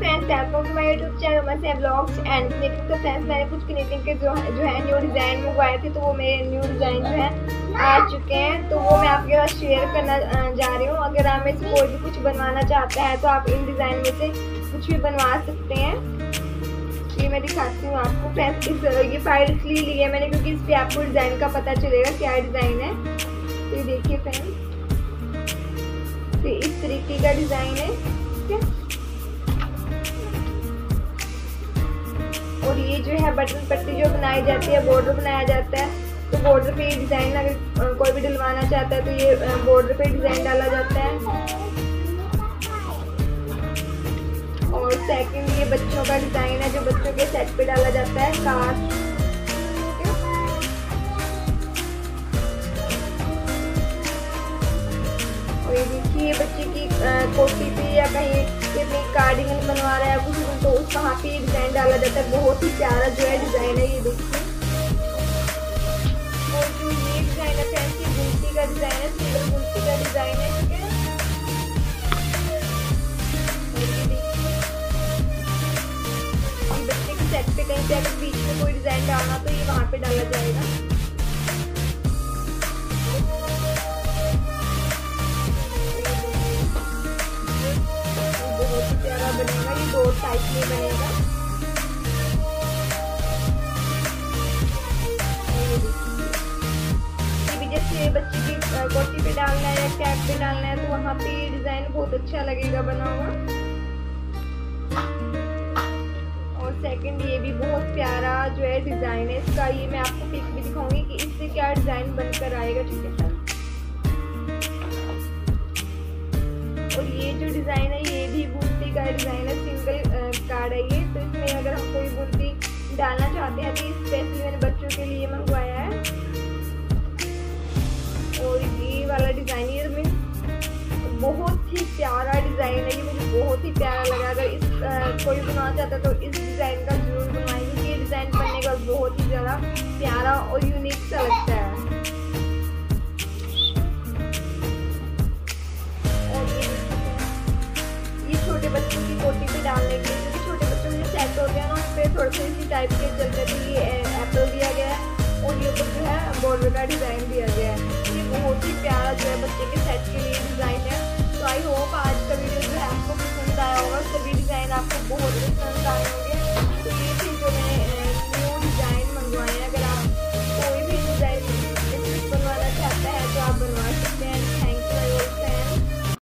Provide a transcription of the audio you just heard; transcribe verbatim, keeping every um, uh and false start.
Friends, welcome to my YouTube channel मसे vlogs and knitting. तो friends, मैंने कुछ क्निटिंग के जो है जो है न्यू डिज़ाइन मंगवाए थे, तो वो मेरे न्यू डिज़ाइन जो है आ चुके हैं। तो वो मैं आपके साथ शेयर करना जा रही हूँ। अगर आप में से कोई भी कुछ बनवाना चाहता है तो आप इन डिज़ाइन में से कुछ भी बनवा सकते हैं। ये मैं दिखाती हूँ आपको फ्रेंड्स। इस ये फाइल इसलिए ली है मैंने क्योंकि इस पर आपको डिज़ाइन का पता चलेगा क्या डिज़ाइन है। तो ये देखिए फ्रेंड्स, तो इस तरीके का डिज़ाइन है, ठीक है। और ये जो है बटन पट्टी जो बनाई जाती है, बॉर्डर बनाया जाता है, तो बॉर्डर पे डिज़ाइन अगर कोई भी डलवाना चाहता है तो ये बॉर्डर पे डिज़ाइन डाला जाता है। और सेकंड ये बच्चों का डिज़ाइन है जो बच्चों के सेट पे डाला जाता है, कांच। और ये देखिए बच्चे की कोटी पे या कहीं अपनी कार्डिगन बनवा रहा है कुछ तो उस वहाँ पे डिज़ाइन डाला जाता है। बहुत ही प्यारा जो है डिज़ाइन है, ये देखिए। और जो ये डिज़ाइन है फ्रेंड्स, ये बुनती का डिज़ाइन है, सिंगल बुनती का डिज़ाइन है, ठीक है। और ये देखिए, ये बच्चे के सेट पे कहीं पे अगर बीच में कोई डिज़ाइन डालना तो ये वहाँ पे डाला जाएगा। बहुत ही प्यारा बनेगा, ये दो टाइप में बनेगा। ये भी जैसे बच्चे की कोटी पे डालना है या कैप पे डालना है तो वहाँ पे ये डिजाइन बहुत अच्छा लगेगा बना हुआ। और सेकंड ये भी बहुत प्यारा जो है डिजाइन है इसका, ये मैं आपको पिक भी दिखाऊंगी कि इससे क्या डिजाइन बनकर आएगा, ठीक है। और ये जो डिज़ाइन है ये भी बुनती का डिज़ाइन है, सिंगल कार्ड है ये। तो इसमें अगर हम कोई बुनती डालना चाहते हैं तो ये स्पेशली मैंने बच्चों के लिए मंगवाया है। और ये वाला डिज़ाइन ये में बहुत ही प्यारा डिज़ाइन है, ये मुझे बहुत ही प्यारा लगा। अगर इस आ, कोई बनाना चाहता है तो इस डिज़ाइन का जरूर बनवाएंगे। ये डिज़ाइन बनने का बहुत ही ज़्यादा प्यारा और यूनिक सा लगता है। छोटे बच्चों की कोटी पे डालने के लिए, क्योंकि छोटे बच्चों के सेट होते हैं ना, उस पर थोड़े से इसी टाइप के चलते थे। ये एप्पल दिया गया है और ये ऊपर जो है बॉर्डर का डिज़ाइन दिया गया है। ये बहुत ही प्यारा जो है बच्चे के सेट के लिए डिज़ाइन है। तो आई होप आज का वीडियो जो है आपको पसंद आया होगा। सभी डिज़ाइन आपको बहुत पसंद आए होंगे।